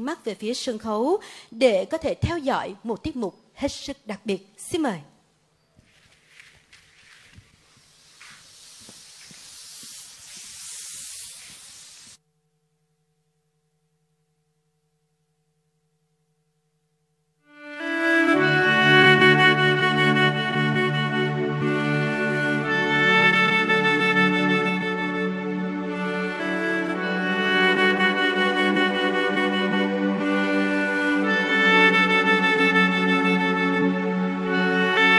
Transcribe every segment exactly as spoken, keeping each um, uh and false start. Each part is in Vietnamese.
con mắt về phía sân khấu để có thể theo dõi một tiết mục hết sức đặc biệt. Xin mời. Thank you.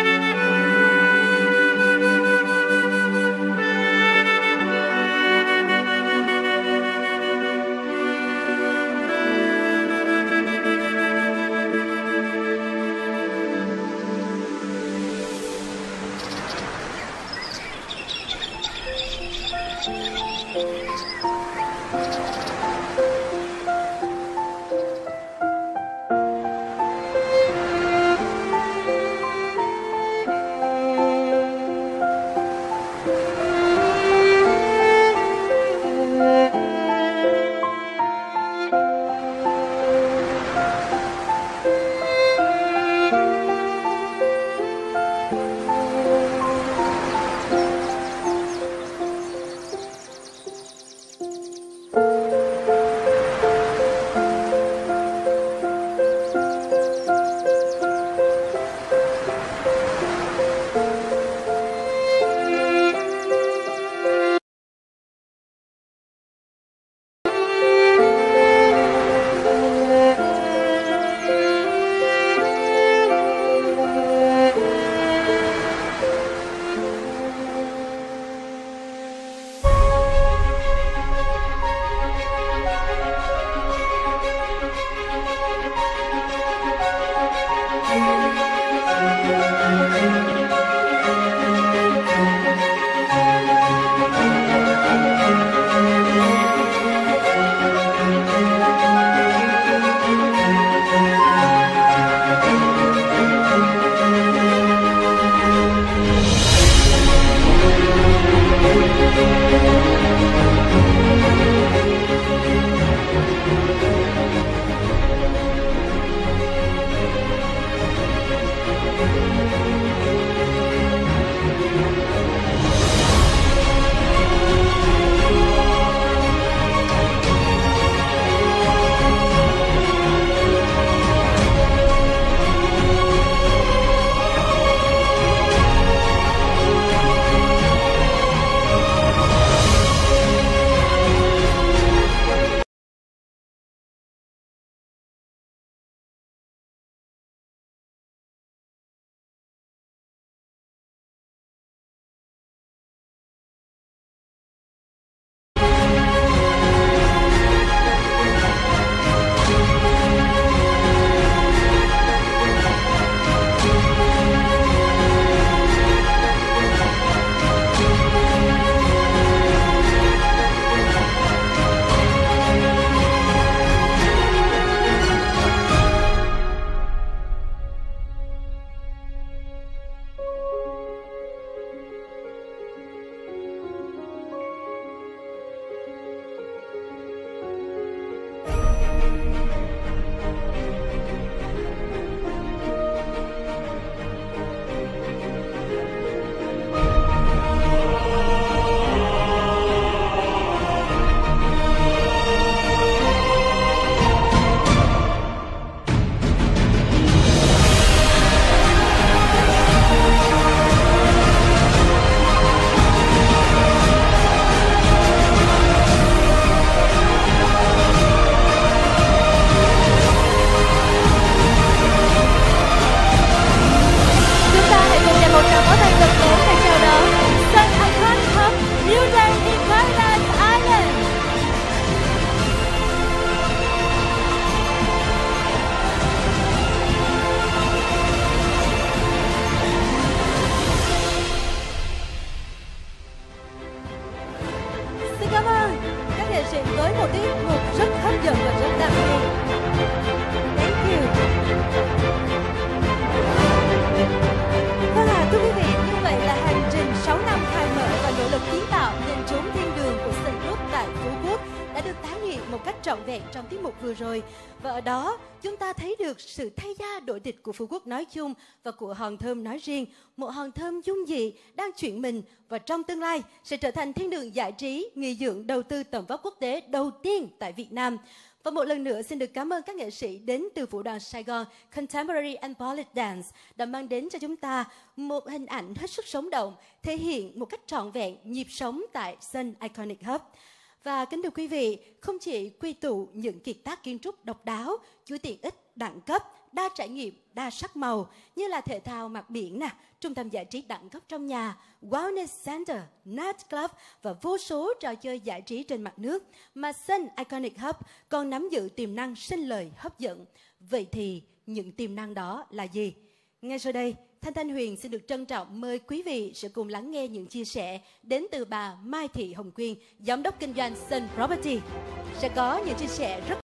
vừa rồi. Và ở đó, chúng ta thấy được sự thay da đổi thịt của Phú Quốc nói chung và của Hòn Thơm nói riêng. Một hòn thơm dung dị đang chuyển mình và trong tương lai sẽ trở thành thiên đường giải trí, nghỉ dưỡng đầu tư tầm vóc quốc tế đầu tiên tại Việt Nam. Và một lần nữa xin được cảm ơn các nghệ sĩ đến từ Vũ đoàn Sài Gòn Contemporary and Ballet Dance đã mang đến cho chúng ta một hình ảnh hết sức sống động, thể hiện một cách trọn vẹn nhịp sống tại Sun Iconic Hub. Và kính thưa quý vị, không chỉ quy tụ những kiệt tác kiến trúc độc đáo, chuỗi tiện ích đẳng cấp, đa trải nghiệm, đa sắc màu như là thể thao mặt biển nè, trung tâm giải trí đẳng cấp trong nhà, wellness center, night club và vô số trò chơi giải trí trên mặt nước, mà Sun Iconic Hub còn nắm giữ tiềm năng sinh lời hấp dẫn. Vậy thì những tiềm năng đó là gì? Ngay sau đây, Thanh Thanh Huyền xin được trân trọng mời quý vị sẽ cùng lắng nghe những chia sẻ đến từ bà Mai Thị Hồng Quyên, giám đốc kinh doanh Sun Property. Sẽ có những chia sẻ rất